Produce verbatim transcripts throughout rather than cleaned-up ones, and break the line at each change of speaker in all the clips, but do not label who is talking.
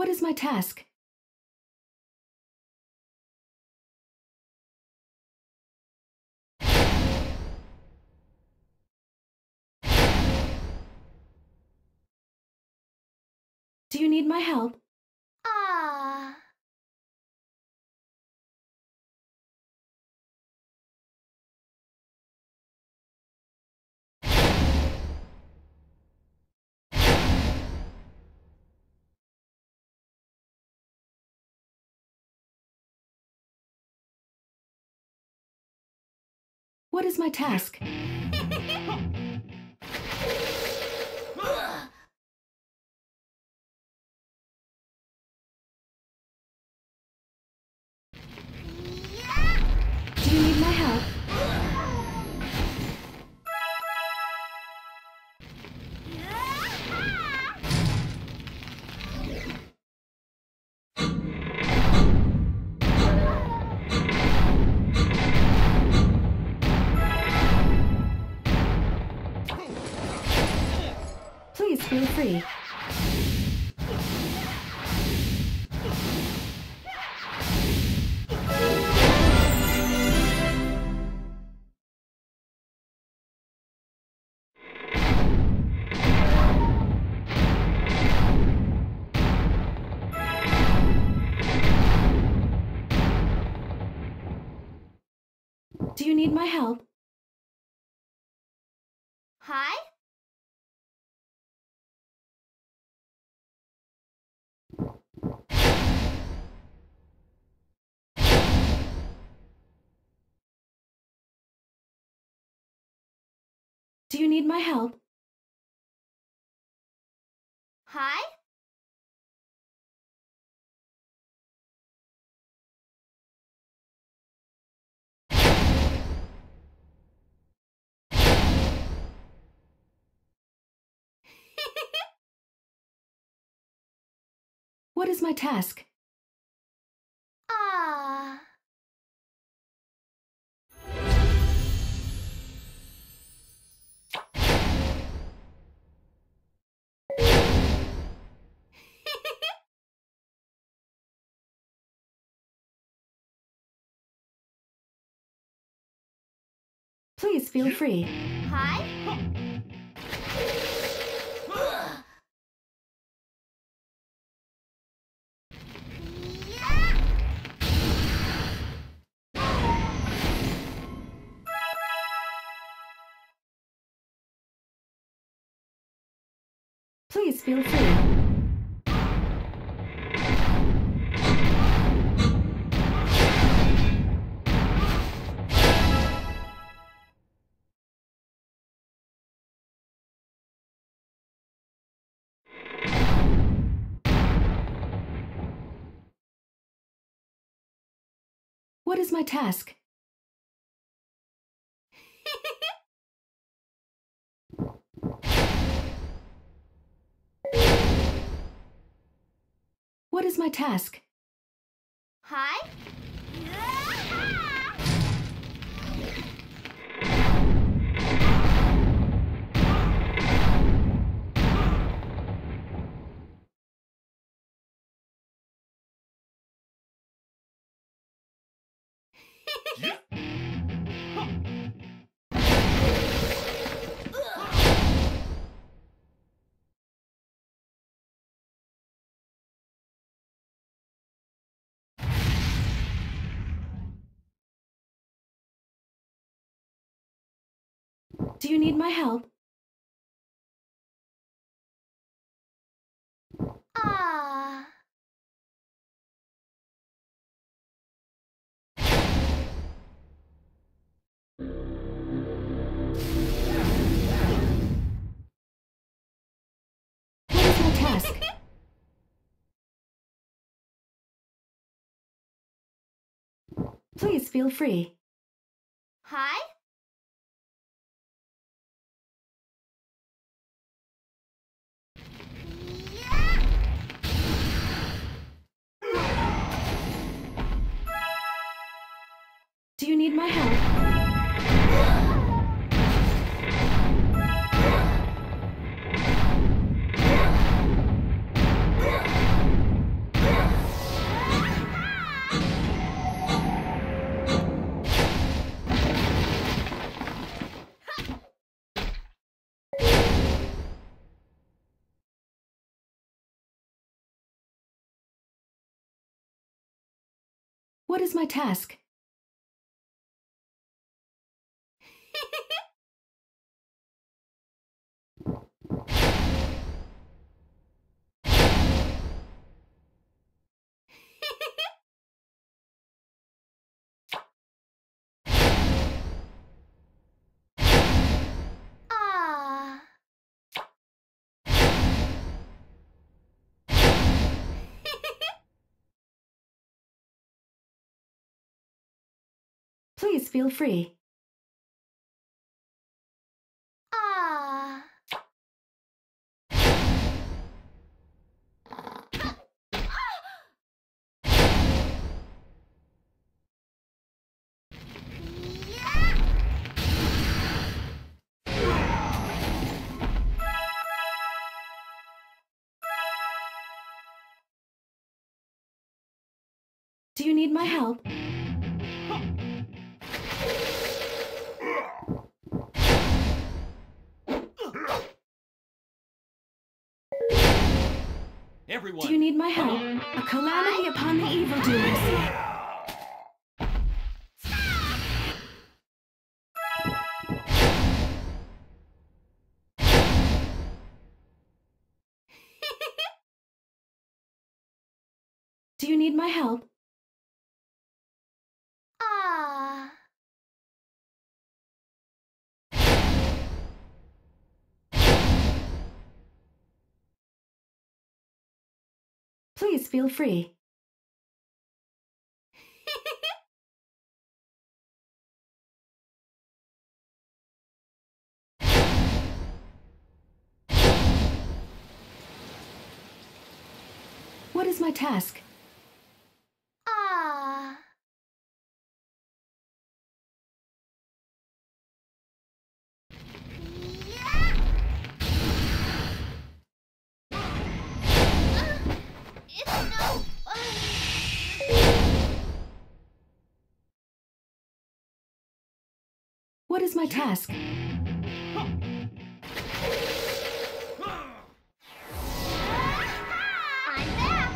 What is my task? Do you need my help?
Ah.
What is my task? Do you need my help? Please feel free. Do you need my help?
Hi?
Do you need my help?
Hi?
What is my task?
Ah.
Please feel free.
Hi?
Please feel free. What is my task? What is my task?
Hi?
Do you need my help?
Ah.
What is my task? Please feel free.
Hi?
Do you need my help? What is my task?
Ah.
Please feel free.
Ah.
Do you need my help?
Everyone.
Do you need my help? A calamity upon the evildoers. Do you need my help?
Ah.
Please feel free. What is my task?
Ah. It's no fun.
What is my task?
I'm back.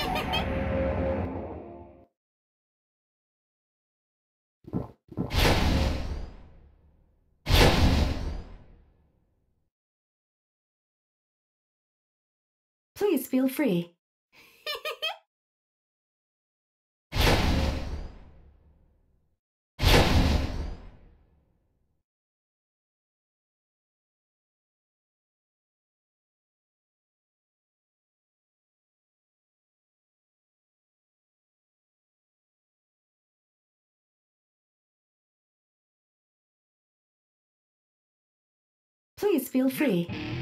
Please feel free. Please feel free.